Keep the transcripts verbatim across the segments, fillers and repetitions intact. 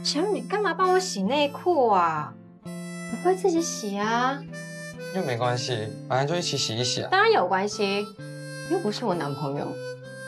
小雨，你干嘛帮我洗内裤啊？我会自己洗啊。 又没关系，反正就一起洗一洗啊。 当然有关系，又不是我男朋友，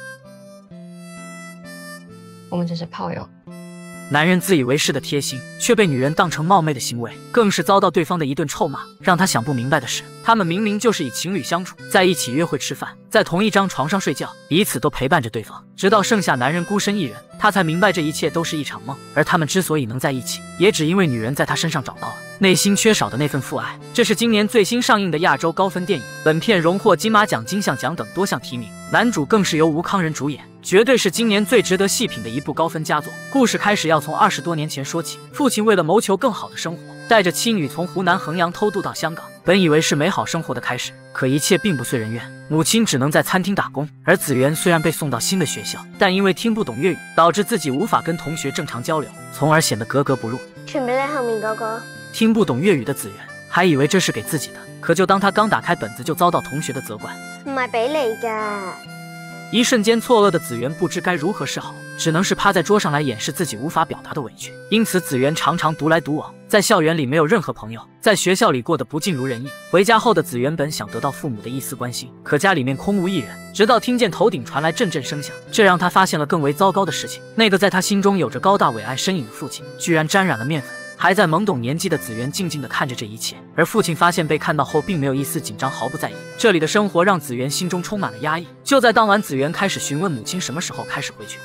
我们只是炮友。 男人自以为是的贴心，却被女人当成冒昧的行为，更是遭到对方的一顿臭骂。让他想不明白的是，他们明明就是以情侣相处，在一起约会、吃饭，在同一张床上睡觉，彼此都陪伴着对方，直到剩下男人孤身一人，他才明白这一切都是一场梦。而他们之所以能在一起，也只因为女人在他身上找到了内心缺少的那份父爱。这是今年最新上映的亚洲高分电影，本片荣获金马奖、金像奖等多项提名，男主更是由吴慷仁主演。 绝对是今年最值得细品的一部高分佳作。故事开始要从二十多年前说起，父亲为了谋求更好的生活，带着妻女从湖南衡阳偷渡到香港。本以为是美好生活的开始，可一切并不遂人愿。母亲只能在餐厅打工，而子源虽然被送到新的学校，但因为听不懂粤语，导致自己无法跟同學正常交流，從而顯得格格不入。 傳俾你後面嗰個。 聽不懂粵語的子源還以為這是給自己的，可就當他剛打開本子，就遭到同學的責怪。 唔係俾你㗎。 一瞬間錯愕的子源不知該如何是好，只能是趴在桌上來掩飾自己無法表達的委屈。因此，子源常常獨來獨往，在校園裡沒有任何朋友，在學校裡過得不盡如人意。回家後的子源本想得到父母的一絲關心，可家裡面空無一人。直到聽見頭頂傳來陣陣聲響，這讓他發現了更為糟糕的事情：那個在他心中有着高大偉岸身影的父親，居然沾染了麵粉。 還在懵懂年紀的子源靜靜地看着這一切，而父親發現被看到後，並沒有一絲緊張，毫不在意。這裡的生活讓子源心中充滿了壓抑。就在當晚，子源開始詢問母親什麼時候開始回去。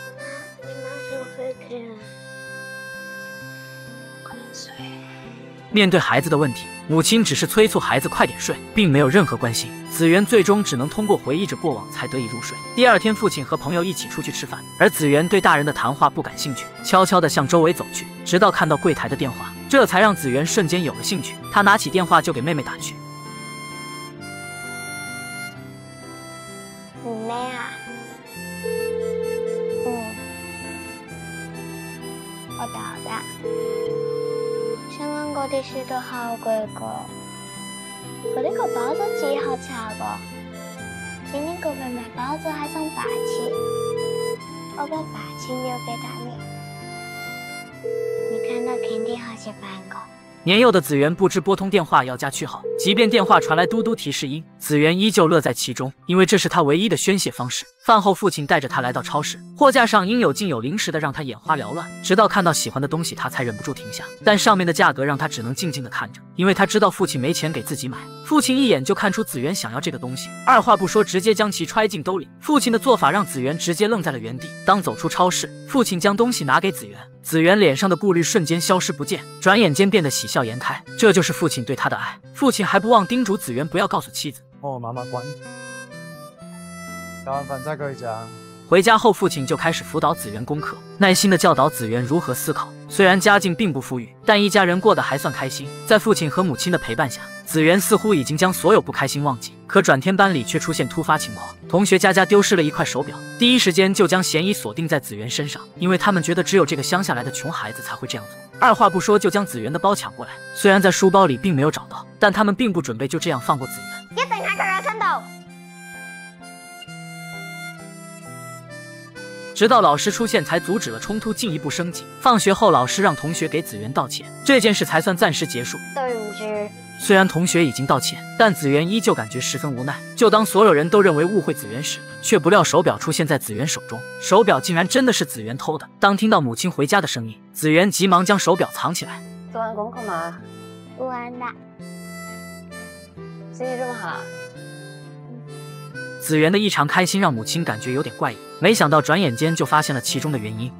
面對孩子的問題，母親只是催促孩子快點睡，並沒有任何關心。子源最終只能通過回憶着過往才得以入睡。第二天，父親和朋友一起出去吃飯，而子源對大人的談話不感興趣，悄悄地向周圍走去，直到看到櫃檯的電話，這才讓子源瞬間有了興趣。他拿起電話就給妹妹打去。 唔咩啊？嗯，我搞的。 香港嗰啲書都好貴個，我呢個包子自己好吃個。今天個妹妹包子還送八千，我把八千留給他你，你看到肯定好些飯個。 年幼的子源不知撥通電話要加區號，即便電話傳來嘟嘟提示音，子源依舊樂在其中，因為這是他唯一的宣洩方式。飯後，父親帶着他來到超市，貨架上應有盡有零食的讓他眼花繚亂，直到看到喜歡的東西，他才忍不住停下。但上面的價格讓他只能靜靜的看着，因為他知道父親沒錢給自己買。父親一眼就看出子源想要這個東西，二話不說，直接將其揣進兜裡。父親的做法讓子源直接愣在了原地。當走出超市，父親將東西拿給子源，子源臉上的顧慮瞬間消失不見，轉眼間變得喜笑顏開。這就是父親對他的愛。父親還不忘叮囑子源不要告訴妻子。 哦，媽媽滾。打完飯再過去講。 回家後，父親就開始輔導子源功課，耐心地教導子源如何思考。雖然家境並不富裕，但一家人過得還算開心。在父親和母親的陪伴下，子源似乎已經將所有不開心忘記。可轉天班裡卻出現突發情況，同學佳佳丟失了一塊手錶，第一時間就將嫌疑鎖定在子源身上，因為他們覺得只有這個鄉下來的窮孩子才會這樣做。二話不說就將子源的包搶過來，雖然在書包裡並沒有找到，但他們並不準備就這樣放過子源。 一定喺佢嘅身度。 直到老師出現，才阻止了衝突進一步升級。放學後，老師讓同學給子源道歉，這件事才算暫時結束。 對唔住。 雖然同學已經道歉，但子源依舊感覺十分無奈。就當所有人都認為誤會子源時，卻不料手錶出現在子源手中，手錶竟然真的是子源偷的。當聽到母親回家的聲音，子源急忙將手錶藏起來。 做完功課嗎？ 不完的。 心情這麼好？ 子源的異常開心讓母親感覺有點怪異，沒想到轉眼間就發現了其中的原因。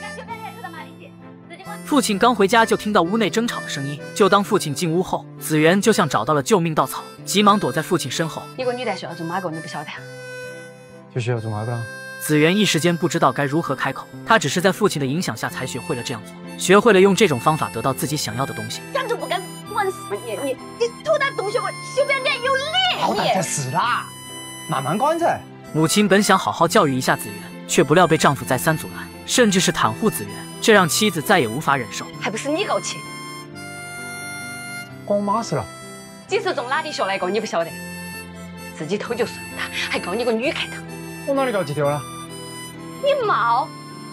父親剛回家就聽到屋內爭吵的聲音，就當父親進屋後，子源就像找到了救命稻草，急忙躲在父親身後。 一個女的學校做哪個你不曉得？ 就學校做哪個啦？ 子源一時間不知道該如何開口，他只是在父親的影響下才學會了這樣做，學會了用這種方法得到自己想要的東西。 站住不敢亂說！你你你偷他同學會小便臉有力！ 好大嘅事啦，慢慢講啫。 母親本想好好教育一下子源，卻不料被丈夫再三阻攔，甚至是袒護子源，這讓妻子再也無法忍受。 還不是你搞起？ 關我媽事了？ 幾時從哪裡學來個你不曉得？自己偷就算了，還搞你個女開頭。 我哪裡搞幾條了？ 你冇，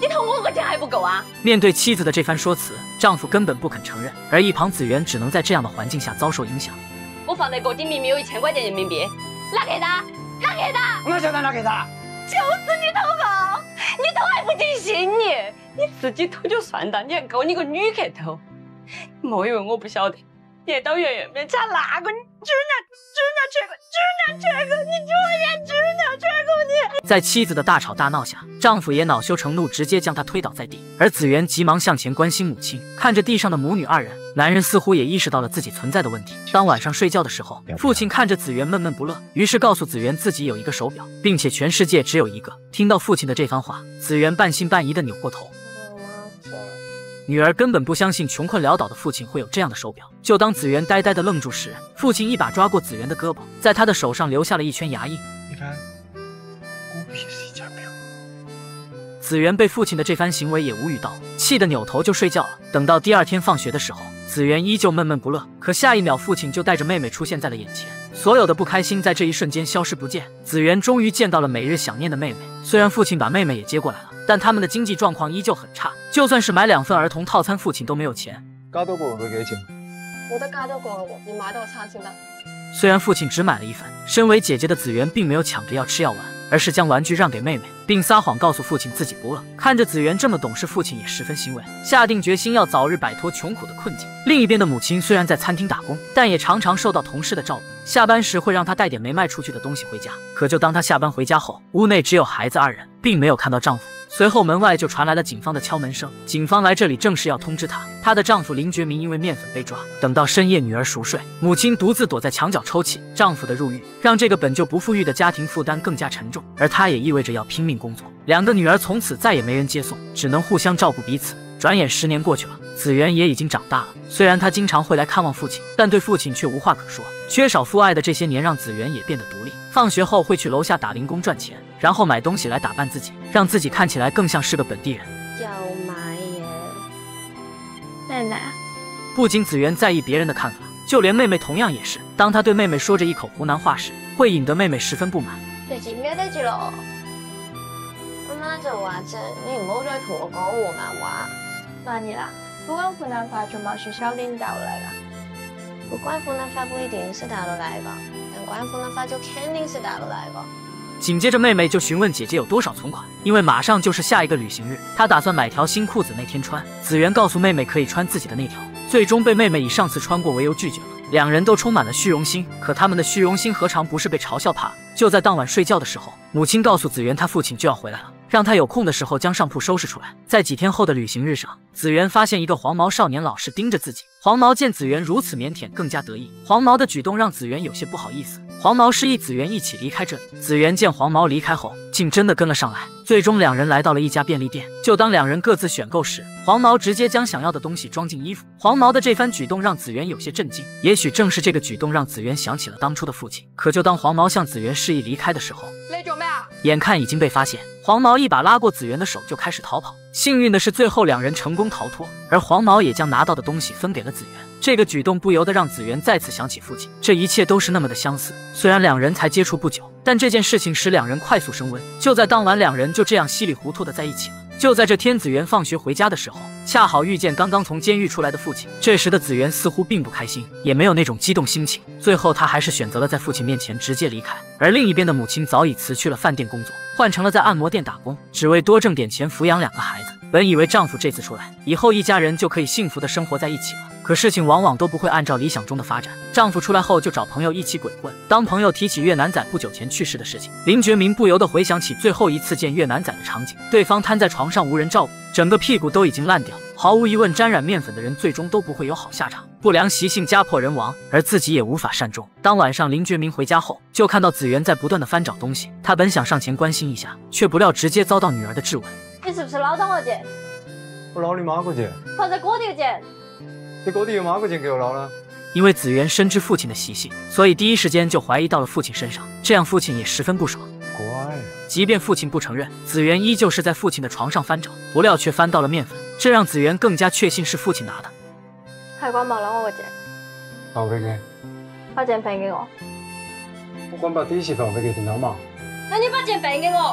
你偷我个钱还不够啊？ 面对妻子的这番说辞，丈夫根本不肯承认，而一旁子媛只能在这样的环境下遭受影响。 我放在锅底明明有一千块钱人民币，哪给的？哪给的？ 哪晓得哪给的？ 就是你偷的，你偷还不尽心你，你自己偷就算了，你还搞你个女客偷，莫以为我不晓得，你还到圆圆面前那个指南指南缺个指南缺个，你左眼指南缺个你。 在妻子的大吵大闹下，丈夫也恼羞成怒，直接将她推倒在地。而子媛急忙向前关心母亲，看着地上的母女二人，男人似乎也意识到了自己存在的问题。当晚上睡觉的时候，父亲看着子媛闷闷不乐，于是告诉子媛自己有一个手表，并且全世界只有一个。听到父亲的这番话，子媛半信半疑地扭过头。女儿根本不相信穷困潦倒的父亲会有这样的手表。就当子媛呆呆地愣住时，父亲一把抓过子媛的胳膊，在她的手上留下了一圈牙印。 你看，我不也是一件表。 子媛被父亲的这番行为也无语到，气得扭头就睡觉了。等到第二天放学的时候，子媛依旧闷闷不乐，可下一秒父亲就带着妹妹出现在了眼前，所有的不开心在这一瞬间消失不见。子媛终于见到了每日想念的妹妹，虽然父亲把妹妹也接过来了，但他们的经济状况依旧很差，就算是买两份儿童套餐，父亲都没有钱。 加多個會幾錢？ 冇得加多個咯，你買多餐先得。 虽然父亲只买了一份，身为姐姐的子媛并没有抢着要吃药丸，而是将玩具让给妹妹，并撒谎告诉父亲自己不饿。看着子媛这么懂事，父亲也十分欣慰，下定决心要早日摆脱穷苦的困境。另一边的母亲虽然在餐厅打工，但也常常受到同事的照顾，下班时会让她带点没卖出去的东西回家。可就当她下班回家后，屋内只有孩子二人，并没有看到丈夫。随后门外就传来了警方的敲门声，警方来这里正是要通知她，她的丈夫林觉明因为面粉被抓。等到深夜女儿熟睡，母亲独自躲在墙角抽泣。丈夫的入狱让这个本就不富裕的家庭负担更加沉重，而她也意味着要拼命工作。两个女儿从此再也没人接送，只能互相照顾彼此。转眼十年过去了，子媛也已经长大了。虽然她经常会来看望父亲，但对父亲却无话可说。缺少父爱的这些年让子媛也变得独立，放学后会去楼下打零工赚钱，然后买东西来打扮自己，让自己看起来更像是个本地人。 又买嘢，妹妹， 不仅子媛在意别人的看法，就连妹妹同样也是。当她对妹妹说着一口湖南话时，会引得妹妹十分不满。 你記唔記得住咯？阿媽就話啫，你唔好再同我講湖南話。萬兒啦，不過湖南話從某學校領導來的。不管湖南話不一定是大陸來的，但管湖南話就肯定是大陸來的。 緊接着妹妹就詢問姐姐有多少存款，因為馬上就是下一個旅行日，她打算買條新褲子那天穿。子媛告訴妹妹可以穿自己的那條，最終被妹妹以上次穿過為由拒絕了。兩人都充滿了虛榮心，可他們的虛榮心何嘗不是被嘲笑怕了？就在當晚睡覺的時候，母親告訴子媛她父親就要回來了，讓她有空的時候將上鋪收拾出來。在幾天後的旅行日上，子媛發現一個黃毛少年老是盯着自己。黃毛見子媛如此靦腆，更加得意。黃毛的舉動讓子媛有些不好意思。黃毛示意子媛一起離開這裡。子媛見黃毛離開後，竟真的跟了上來。最終兩人來到了一家便利店，就當兩人各自選購時，黃毛直接將想要的東西裝進衣服。黃毛的這番舉動讓子媛有些震驚，也許正是這個舉動讓子媛想起了當初的父親。可就當黃毛向子媛示意離開的時候， 你做咩啊？ 眼看已經被發現，黃毛一把拉過子媛的手就開始逃跑。幸運的是最後兩人成功逃脫，而黃毛也將拿到的東西分給了子媛。這個舉動不由得讓子媛再次想起父親，這一切都是那麼的相似。雖然兩人才接觸不久，但這件事情使兩人快速升溫。就在當晚，兩人就這樣稀里糊塗的在一起了。就在這天，子媛放學回家的時候，恰好遇見剛剛從監獄出來的父親。這時的子媛似乎並不開心，也沒有那種激動心情。最後，她還是選擇了在父親面前直接離開。而另一邊的母親早已辭去了飯店工作，換成了在按摩店打工，只為多掙點錢撫養兩個孩子。本以為丈夫這次出來以後，一家人就可以幸福的生活在一起了。可事情往往都不會按照理想中的發展。丈夫出來後就找朋友一起鬼混。當朋友提起越南仔不久前去世的事情，林覺明不由得回想起最後一次見越南仔的場景。對方癱在床上無人照顧，整個屁股都已經爛掉。毫無疑問，沾染麵粉的人最終都不會有好下場，不良習性家破人亡，而自己也無法善終。當晚上林覺明回家後，就看到子媛在不斷的翻找東西。他本想上前關心一下，卻不料直接遭到女兒的質問。 你是不是撈到我錢？ 我撈你媽個錢？ 放在嗰條錢。 你嗰啲要媽個錢給我撈啦。 因為子媛深知父親的習性，所以第一時間就懷疑到了父親身上，這樣父親也十分不爽。 乖。 即便父親不承認，子媛依舊是在父親的床上翻找，不料卻翻到了麵粉，這讓子媛更加確信是父親拿的。 係關冇攞我個錢。 放俾佢。 把錢賠給我。 我講白啲是放俾佢電腦嘛。 那你把錢賠給我。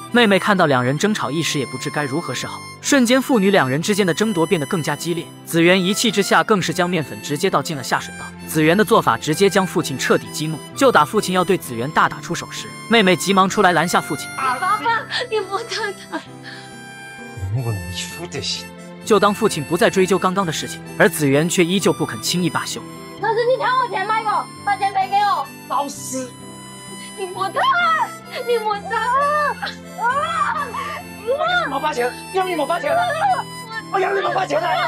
妹妹看到两人争吵，一时也不知该如何是好，瞬间父女两人之间的争夺变得更加激烈。子元一气之下，更是将面粉直接倒进了下水道。子元的做法直接将父亲彻底激怒，就打父亲要对子元大打出手时，妹妹急忙出来拦下父亲。 爸爸，你不打他。 如果你输得行。 就当父亲不再追究刚刚的事情，而子元却依旧不肯轻易罢休。 那是你抢我钱买的，把钱赔给我。老师，你莫打，你莫打！啊！ 我把钱，要你莫把钱了，我要你莫把钱了！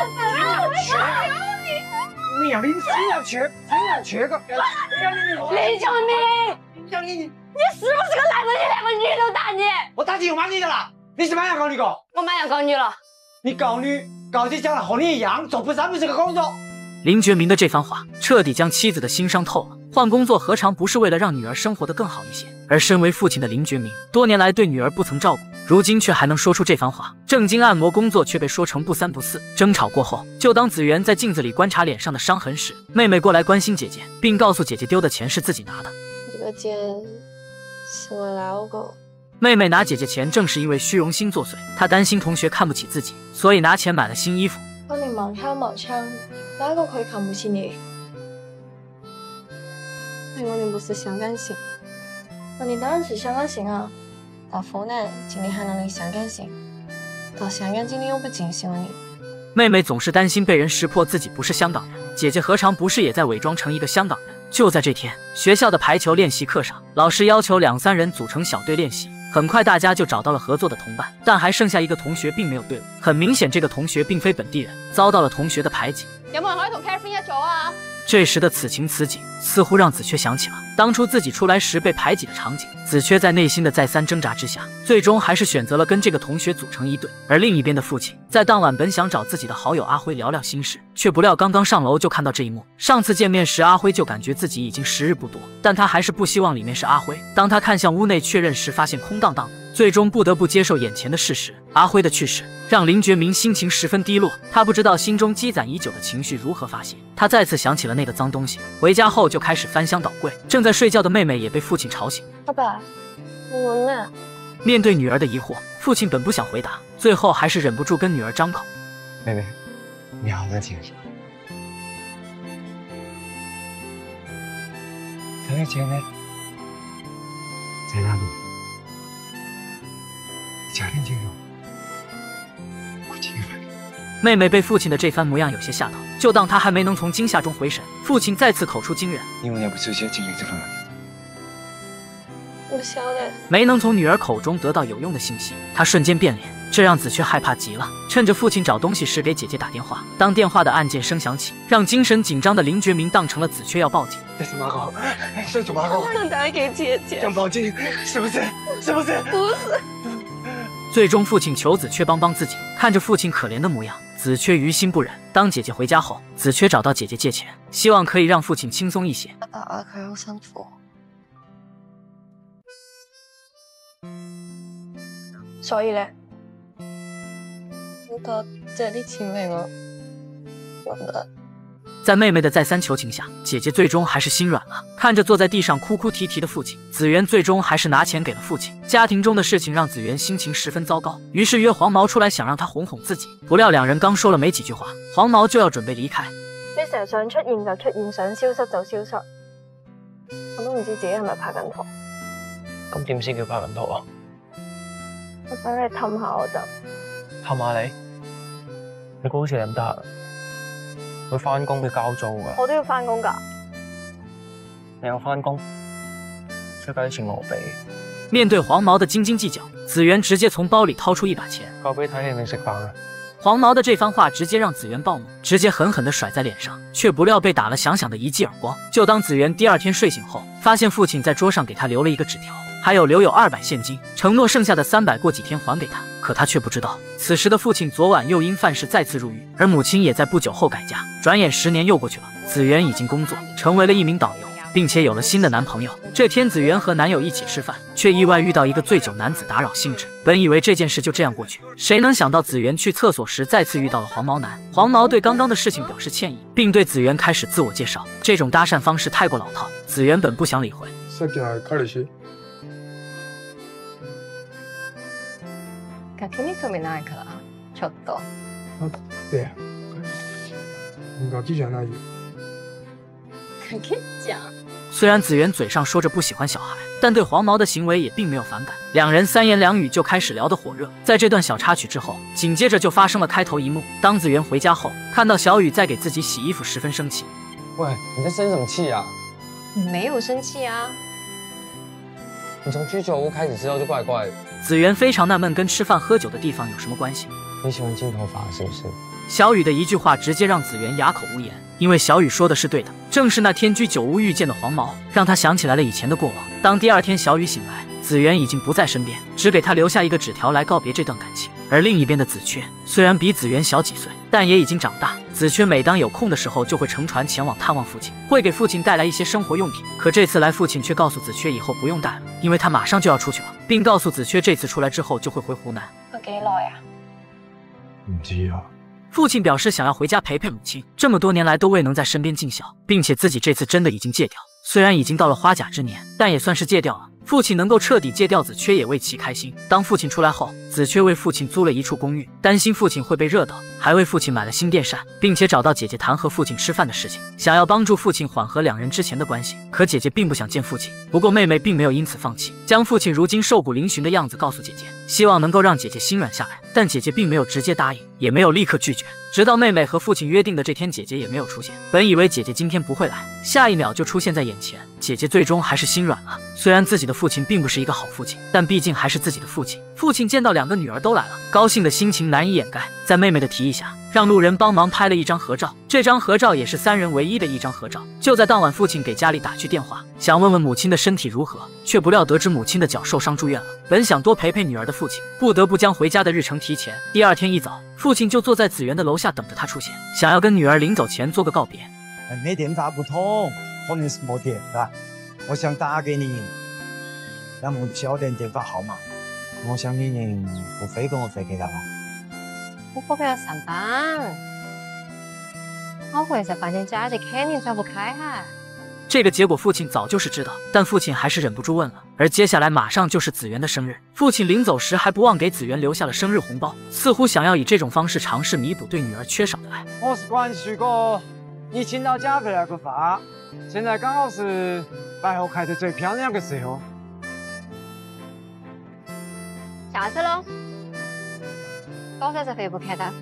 你要你谁要去？谁要去个？ 林小明， 要你，你是不是个男人？你两个女都打你？ 我打你又骂你的啦！你是不是要告你个？ 我马上告你了。 你告女，告姐将来和你一样做不三不四个工作。 林觉民的这番话彻底将妻子的心伤透了。换工作何尝不是为了让女儿生活得更好一些？而身为父亲的林觉民，多年来对女儿不曾照顾，如今却还能说出这番话。正经按摩工作却被说成不三不四。争吵过后，就当子元在镜子里观察脸上的伤痕时，妹妹过来关心姐姐，并告诉姐姐丢的钱是自己拿的。 这个钱是我老公。 妹妹拿姐姐钱，正是因为虚荣心作祟。她担心同学看不起自己，所以拿钱买了新衣服。 我哋盲敲盲枪，哪个可以看不起你？但我哋不是香港行，我哋当然是香港行啊。到湖南，今天还能离香港行；到香港，今天又不尽兴了你。 妹妹总是担心被人识破自己不是香港人，姐姐何尝不是也在伪装成一个香港人？就在这天，学校的排球练习课上，老师要求两三人组成小队练习。 很快，大家就找到了合作的同伴，但还剩下一个同学并没有队伍。很明显，这个同学并非本地人，遭到了同学的排挤。 有冇人可以同 Catherine 一組啊？ 这时的此情此景，似乎让子缺想起了当初自己出来时被排挤的场景。子缺在内心的再三挣扎之下，最终还是选择了跟这个同学组成一队。而另一边的父亲，在当晚本想找自己的好友阿辉聊聊心事，却不料刚刚上楼就看到这一幕。上次见面时，阿辉就感觉自己已经时日不多，但他还是不希望里面是阿辉。当他看向屋内确认时，发现空荡荡的。 最终不得不接受眼前的事实，阿辉的去世让林觉民心情十分低落。他不知道心中积攒已久的情绪如何发泄。他再次想起了那个脏东西，回家后就开始翻箱倒柜。正在睡觉的妹妹也被父亲吵醒。 爸爸，你问呢？ 面对女儿的疑惑，父亲本不想回答，最后还是忍不住跟女儿张口：“ 妹妹，你好冷静。这个钱呢？在哪里？” 家人介入，我这个反妹妹被父亲的这番模样有些吓到，就当她还没能从惊吓中回神，父亲再次口出惊人：“ 你们要不首先经历这方面。” 我晓得。 没能从女儿口中得到有用的信息，她瞬间变脸，这让子缺害怕极了。趁着父亲找东西时，给姐姐打电话。当电话的按键声响起，让精神紧张的林觉民当成了子缺要报警。 这是马狗，这是马狗， 能打给姐姐。 想报警，是不是？是不是？ 不是。 最终，父亲求子缺帮帮自己。看着父亲可怜的模样，子缺于心不忍。当姐姐回家后，子缺找到姐姐借钱，希望可以让父亲轻鬆一些。 啊啊！佢好辛苦。所以咧，好多借啲錢俾我，得唔得？ 在妹妹的再三求情下，姐姐最终还是心软了。看着坐在地上哭哭啼啼的父亲，子元最终还是拿钱给了父亲。家庭中的事情让子元心情十分糟糕，于是约黄毛出来想让他哄哄自己。不料两人刚说了没几句话，黄毛就要准备离开。 你成日想出現就出現，想消失就消失，我都唔知自己係咪拍緊拖。 咁點先叫拍緊拖啊？ 我等你氹下我就。 氹下你？你估好似你咁得閒？ 佢翻工要交租噶， 我都要翻工噶。 你有翻工，出街啲錢我俾。 面对黄毛的斤斤计较，子元直接从包里掏出一把钱， 夠俾睇戲定食飯啊？ 黄毛的这番话直接让子元暴怒，直接狠狠地甩在脸上，却不料被打了响响的一记耳光。就当子元第二天睡醒后，发现父亲在桌上给他留了一个纸条，还有留有二百现金，承诺剩下的三百过几天还给他。可他却不知道，此时的父亲昨晚又因犯事再次入狱，而母亲也在不久后改嫁。转眼十年又过去了，子元已经工作，成为了一名导游，并且有了新的男朋友。这天，子元和男友一起吃饭，却意外遇到一个醉酒男子打扰兴致。本以为这件事就这样过去，谁能想到子元去厕所时再次遇到了黄毛男。黄毛对刚刚的事情表示歉意，并对子元开始自我介绍。这种搭讪方式太过老套，子元本不想理会。 さっきのあれ彼氏？ が気に染めないから、ちょっと。 对。ガキじゃないよ。 ガキじゃん。 虽然紫源嘴上说着不喜欢小孩，但对黄毛的行为也并没有反感。两人三言两语就开始聊得火热。在这段小插曲之后，紧接着就发生了开头一幕。当紫源回家后，看到小雨在给自己洗衣服，十分生气。 喂，你在生什么气啊？ 没有生气啊。 你从居酒屋开始之后就怪怪的。 紫源非常纳闷，跟吃饭喝酒的地方有什么关系？ 你喜欢金头发是不是？ 小雨的一句话直接让紫源哑口无言，因为小雨说的是对的，正是那天居酒屋遇见的黄毛，让他想起来了以前的过往。当第二天小雨醒来，紫源已经不在身边，只给他留下一个纸条来告别这段感情。而另一边的紫雀虽然比紫源小几岁，但也已经长大。紫雀每当有空的时候，就会乘船前往探望父亲，会给父亲带来一些生活用品。可这次来，父亲却告诉紫雀以后不用带了，因为他马上就要出去了，并告诉紫雀这次出来之后就会回湖南。 去幾耐啊？ 唔知啊。 父亲表示想要回家陪陪母亲，这么多年来都未能在身边尽孝，并且自己这次真的已经戒掉。虽然已经到了花甲之年，但也算是戒掉了。父亲能够彻底戒掉紫雀，也为其开心。当父亲出来后，紫雀为父亲租了一处公寓，担心父亲会被热到，还为父亲买了新电扇，并且找到姐姐谈和父亲吃饭的事情，想要帮助父亲缓和两人之前的关系。可姐姐并不想见父亲，不过妹妹并没有因此放弃，将父亲如今瘦骨嶙峋的样子告诉姐姐，希望能够让姐姐心软下来。但姐姐并没有直接答应，也没有立刻拒绝。直到妹妹和父亲约定的这天，姐姐也没有出现。本以为姐姐今天不会来，下一秒就出现在眼前，姐姐最终还是心软了。虽然自己的父亲并不是一个好父亲，但毕竟还是自己的父亲。父亲见到两个女儿都来了，高兴的心情难以掩盖。在妹妹的提议下，让路人帮忙拍了一张合照。这张合照也是三人唯一的一张合照。就在当晚，父亲给家里打去电话，想问问母亲的身体如何，却不料得知母亲的脚受伤住院了。本想多陪陪女儿的父亲，不得不将回家的日程提前。第二天一早，父亲就坐在紫园的楼下等着他出现，想要跟女儿临走前做个告别。 你电话不通，可能是没电的。我想打给你，有冇小店电话号码？我想你能付费给我费给他吗？ 我不要上班，我会在房间假期肯定转不开哈。 这个结果父亲早就是知道，但父亲还是忍不住问了。而接下来马上就是紫园的生日，父亲临走时还不忘给紫园留下了生日红包，似乎想要以这种方式尝试弥补对女儿缺少的爱。 我是关旭哥，你请到家的那个发，现在刚好是白河开得最漂亮的时候。 下次喽，多少次回不开的？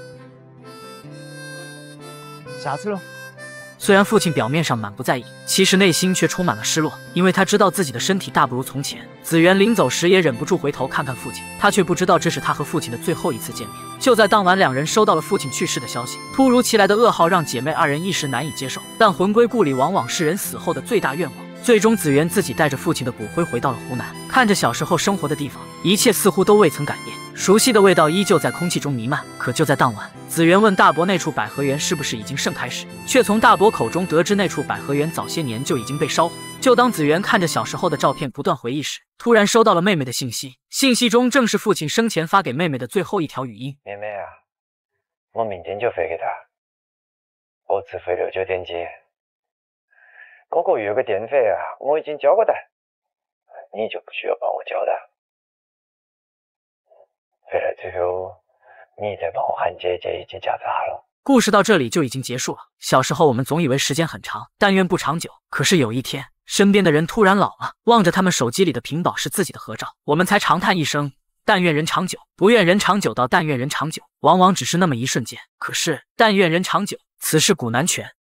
下次喽。 虽然父亲表面上满不在意，其实内心却充满了失落，因为他知道自己的身体大不如从前。紫园临走时也忍不住回头看看父亲，他却不知道这是他和父亲的最后一次见面。就在当晚，两人收到了父亲去世的消息，突如其来的噩耗让姐妹二人一时难以接受。但魂归故里往往是人死后的最大愿望。最终，紫园自己带着父亲的骨灰回到了湖南，看着小时候生活的地方，一切似乎都未曾改变，熟悉的味道依旧在空气中弥漫。可就在当晚，紫园问大伯那处百合园是不是已经盛开时，却从大伯口中得知那处百合园早些年就已经被烧毁。就当紫园看着小时候的照片不断回忆时，突然收到了妹妹的信息，信息中正是父亲生前发给妹妹的最后一条语音： 妹妹啊，我明天就飞给他，我只飞六九点几。嗰个月嘅电费啊，我已经交过的，你就不需要帮我交的。飞来最后，你再帮我喊姐姐以及家子哈喽。 故事到这里就已经结束了。小时候我们总以为时间很长，但愿不长久。可是有一天，身边的人突然老了，望着他们手机里的屏保是自己的合照，我们才长叹一声：但愿人长久。不愿人长久到但愿人长久，往往只是那么一瞬间。可是但愿人长久，此事古难全。